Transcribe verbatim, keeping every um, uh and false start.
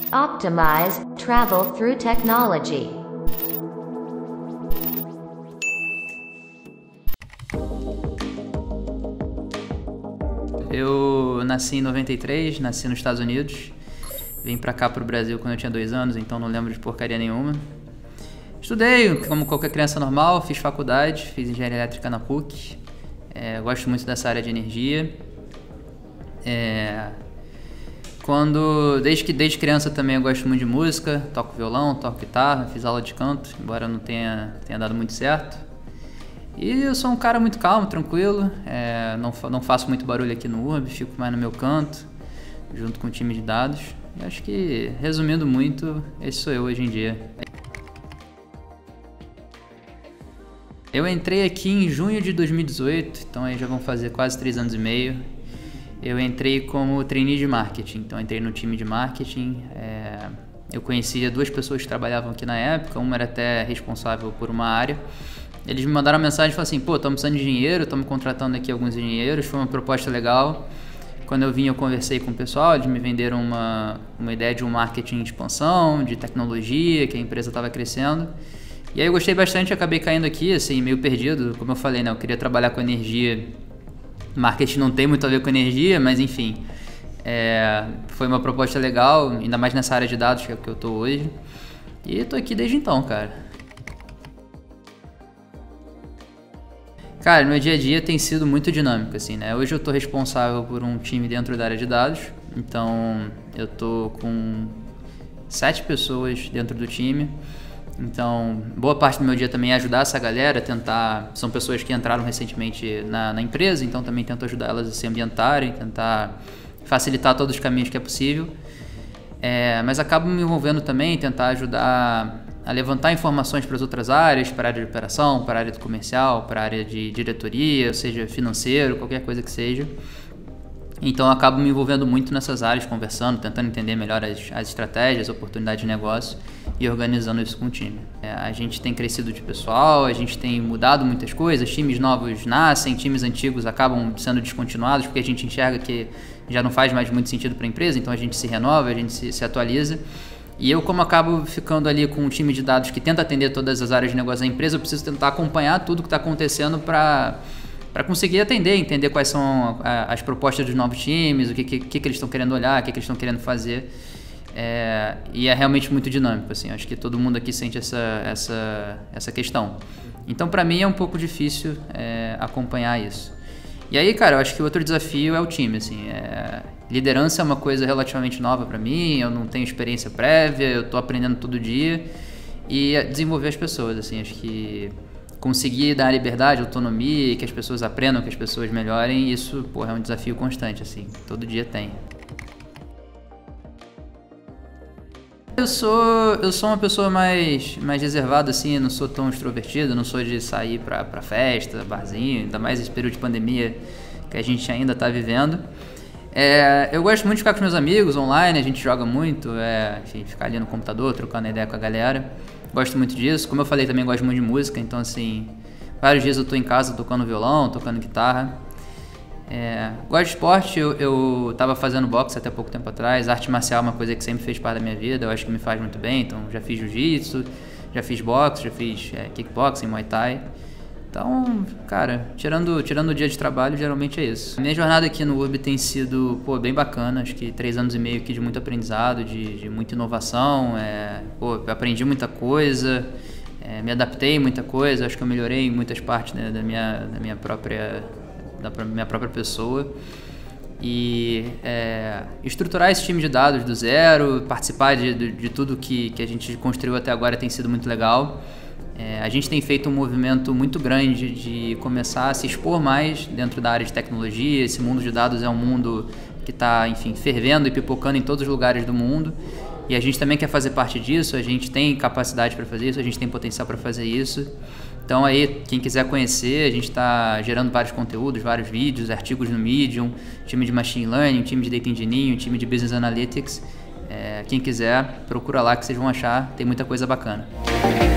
Optimize travel through technology. Eu nasci em noventa e três, nasci nos Estados Unidos. Vim pra cá pro Brasil quando eu tinha dois anos, então não lembro de porcaria nenhuma. Estudei como qualquer criança normal, fiz faculdade, fiz engenharia elétrica na P U C. É, gosto muito dessa área de energia. É, quando, desde, que, desde criança também eu gosto muito de música, toco violão, toco guitarra, fiz aula de canto, embora não tenha, tenha dado muito certo. E eu sou um cara muito calmo, tranquilo, é, não, não faço muito barulho aqui no Urb, fico mais no meu canto, junto com o time de dados. E acho que, resumindo muito, esse sou eu hoje em dia. Eu entrei aqui em junho de dois mil e dezoito, então aí já vão fazer quase três anos e meio. Eu entrei como trainee de marketing, então entrei no time de marketing. É, eu conhecia duas pessoas que trabalhavam aqui na época, uma era até responsável por uma área. Eles me mandaram uma mensagem e falaram assim, pô, estamos precisando de dinheiro, estamos contratando aqui alguns engenheiros, foi uma proposta legal. Quando eu vim, eu conversei com o pessoal, eles me venderam uma, uma ideia de um marketing de expansão, de tecnologia, que a empresa estava crescendo. E aí eu gostei bastante, acabei caindo aqui, assim, meio perdido. Como eu falei, né, eu queria trabalhar com energia. Marketing não tem muito a ver com energia, mas enfim. É, foi uma proposta legal, ainda mais nessa área de dados que é o que eu estou hoje. E estou aqui desde então, cara. Cara, no meu dia a dia tem sido muito dinâmico, assim, né? Hoje eu estou responsável por um time dentro da área de dados, então eu estou com sete pessoas dentro do time. Então, boa parte do meu dia também é ajudar essa galera, tentar... São pessoas que entraram recentemente na, na empresa, então também tento ajudar elas a se ambientarem, tentar facilitar todos os caminhos que é possível. É, mas acabo me envolvendo também, tentar ajudar a levantar informações para as outras áreas, para a área de operação, para a área do comercial, para a área de diretoria, seja financeiro, qualquer coisa que seja. Então eu acabo me envolvendo muito nessas áreas, conversando, tentando entender melhor as, as estratégias, oportunidades de negócio e organizando isso com o time. É, a gente tem crescido de pessoal, a gente tem mudado muitas coisas, times novos nascem, times antigos acabam sendo descontinuados porque a gente enxerga que já não faz mais muito sentido para a empresa, então a gente se renova, a gente se, se atualiza. E eu, como acabo ficando ali com um time de dados que tenta atender todas as áreas de negócio da empresa, eu preciso tentar acompanhar tudo que está acontecendo para para conseguir atender, entender quais são as propostas dos novos times, o que, que, que eles estão querendo olhar, o que, que eles estão querendo fazer. É, e é realmente muito dinâmico, assim, acho que todo mundo aqui sente essa, essa, essa questão. Então, para mim, é um pouco difícil é, acompanhar isso. E aí, cara, eu acho que o outro desafio é o time, assim, é, liderança é uma coisa relativamente nova para mim, eu não tenho experiência prévia, eu estou aprendendo todo dia, e desenvolver as pessoas, assim, acho que conseguir dar liberdade, autonomia, que as pessoas aprendam, que as pessoas melhorem, isso, porra, é um desafio constante, assim, todo dia tem. Eu sou, eu sou uma pessoa mais, mais reservada, assim, não sou tão extrovertido, não sou de sair pra, pra festa, barzinho, ainda mais esse período de pandemia que a gente ainda tá vivendo. É, eu gosto muito de ficar com os meus amigos online, a gente joga muito, é, enfim, ficar ali no computador, trocando ideia com a galera. Gosto muito disso. Como eu falei, também gosto muito de música, então, assim, vários dias eu tô em casa tocando violão, tocando guitarra. É, gosto de esporte, eu, eu tava fazendo boxe até pouco tempo atrás. Arte marcial é uma coisa que sempre fez parte da minha vida, eu acho que me faz muito bem, então já fiz jiu-jitsu, já fiz boxe, já fiz é, kickboxing, muay thai. Então, cara, tirando, tirando o dia de trabalho, geralmente é isso. A minha jornada aqui no Urb tem sido, pô, bem bacana, acho que três anos e meio aqui de muito aprendizado, de, de muita inovação, é, pô, eu aprendi muita coisa, é, me adaptei em muita coisa, acho que eu melhorei em muitas partes, né, da, minha, da minha própria, da minha própria pessoa. E é, estruturar esse time de dados do zero, participar de, de, de tudo que, que a gente construiu até agora tem sido muito legal. É, a gente tem feito um movimento muito grande de começar a se expor mais dentro da área de tecnologia. Esse mundo de dados é um mundo que está, enfim, fervendo e pipocando em todos os lugares do mundo. E a gente também quer fazer parte disso, a gente tem capacidade para fazer isso, a gente tem potencial para fazer isso. Então aí, quem quiser conhecer, a gente está gerando vários conteúdos, vários vídeos, artigos no Medium, time de Machine Learning, time de Data Engineering, time de Business Analytics. É, quem quiser, procura lá que vocês vão achar, tem muita coisa bacana.